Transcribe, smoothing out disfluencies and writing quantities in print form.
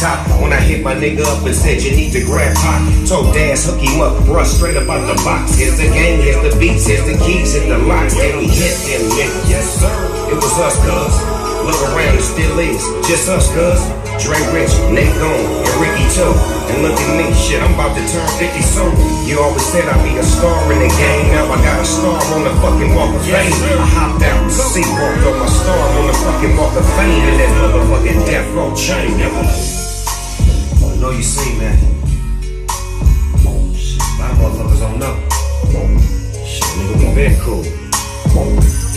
top. When I hit my nigga up and said you need to grab pop. Told Dash hook him up, bruh, straight up out the box. Here's the game, here's the beats, here's the keys, here's the locks. Then we hit them niggas. Yes sir, it was us cuz. Look around, it still is, just us cuz. Dre Rich, Nate Gone, and Ricky too. And look at me, shit, I'm about to turn 50 soon. You always said I'd be a star in the game. Now I got a star on the fucking Walk of Fame. I hopped out the seat, walked on my star on the fucking Walk of Fame. And that motherfucking death row chain, nigga. I know you see, man. Shit, a lot of motherfuckers don't know. Shit, nigga, we been cool.